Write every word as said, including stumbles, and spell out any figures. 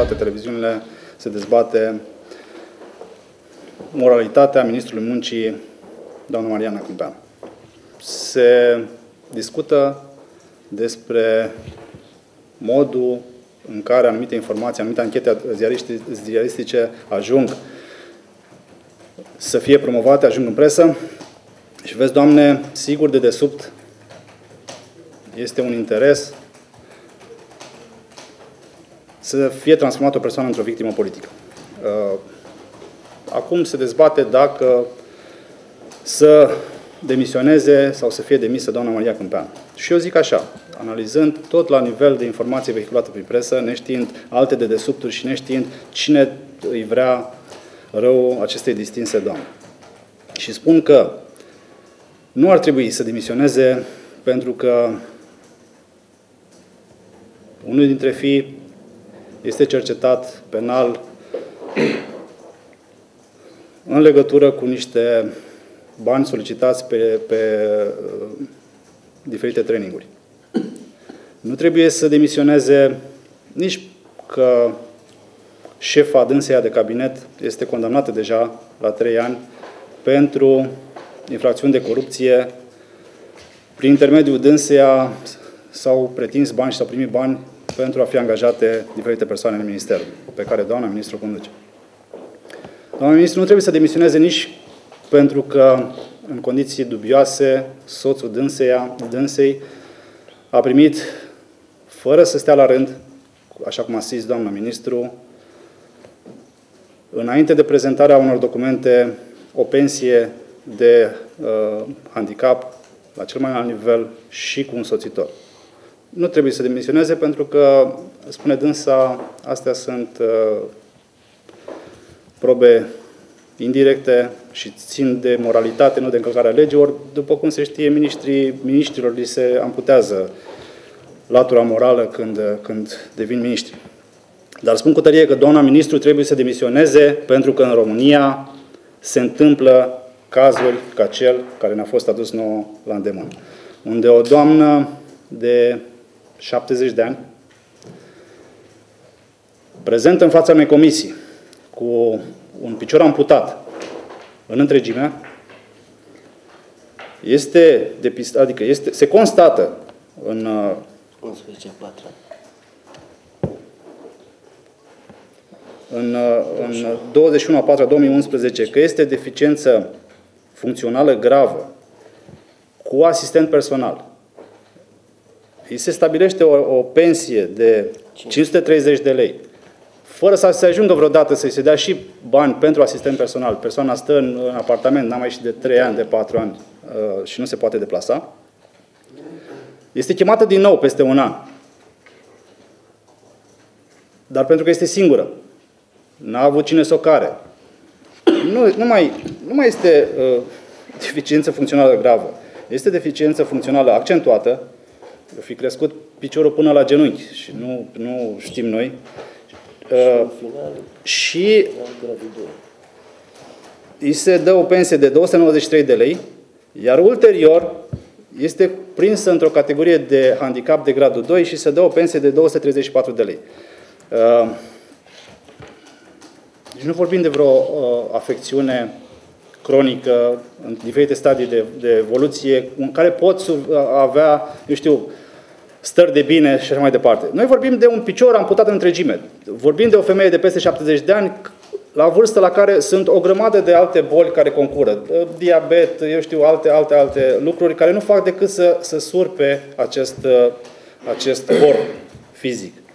toate televiziunile se dezbate moralitatea ministrului muncii, doamna Mariana Câmpeanu. Se discută despre modul în care anumite informații, anumite anchete ziaristice ajung să fie promovate, ajung în presă. Și vezi, Doamne, sigur de desubt este un interes să fie transformată o persoană într-o victimă politică. Acum se dezbate dacă să demisioneze sau să fie demisă doamna Maria Câmpeanu. Și eu zic așa, analizând tot la nivel de informație vehiculată prin presă, neștiind alte dedesubturi și neștiind cine îi vrea rău acestei distinse doamne. Și spun că nu ar trebui să demisioneze pentru că unul dintre fii este cercetat penal în legătură cu niște bani solicitați pe, pe uh, diferite traininguri. Nu trebuie să demisioneze nici că șefa dânseia de cabinet este condamnată deja la trei ani pentru infracțiuni de corupție. Prin intermediul dânseia s-au pretins bani și s-au primit bani pentru a fi angajate diferite persoane în minister, pe care doamna ministru conduce. Doamna ministru nu trebuie să demisioneze nici pentru că, în condiții dubioase, soțul dânseia, dânsei a primit, fără să stea la rând, așa cum a zis doamna ministru, înainte de prezentarea unor documente, o pensie de uh, handicap la cel mai înalt nivel și cu un soțitor. Nu trebuie să demisioneze pentru că, spune dânsa, astea sunt uh, probe indirecte și țin de moralitate, nu de încălcarea legii, ori, după cum se știe, ministrii, ministrilor li se amputează latura morală când, când devin ministri. Dar spun cu tărie că doamna ministru trebuie să demisioneze pentru că în România se întâmplă cazuri ca cel care ne-a fost adus nouă la îndemână. Unde o doamnă de șaptezeci de ani, prezentă în fața unei comisii, cu un picior amputat în întregime, este depistat, adică este, se constată în unsprezece patru în, în douăzeci și unu a patra două mii unsprezece că este deficiență funcțională gravă cu asistent personal. Îi se stabilește o, o pensie de cinci sute treizeci de lei, fără să se ajungă vreodată să-i se dea și bani pentru asistent personal. Persoana stă în, în apartament, n-a mai ieșit de trei ani, de patru ani uh, și nu se poate deplasa. Este chemată din nou peste un an. Dar pentru că este singură, n-a avut cine să o care. Nu, nu, mai, nu mai este uh, deficiență funcțională gravă. Este deficiență funcțională accentuată, fi crescut piciorul până la genunchi și nu, nu știm noi. Uh, și îi se dă o pensie de două sute nouăzeci și trei de lei, iar ulterior este prinsă într-o categorie de handicap de gradul doi și se dă o pensie de două sute treizeci și patru de lei. Uh, deci nu vorbim de vreo uh, afecțiune cronică în diferite stadii de, de evoluție, în care pot avea, eu știu, stări de bine și așa mai departe. Noi vorbim de un picior amputat în întregime. Vorbim de o femeie de peste șaptezeci de ani, la vârstă la care sunt o grămadă de alte boli care concură. Diabet, eu știu, alte, alte, alte lucruri care nu fac decât să, să surpe acest, acest corp fizic.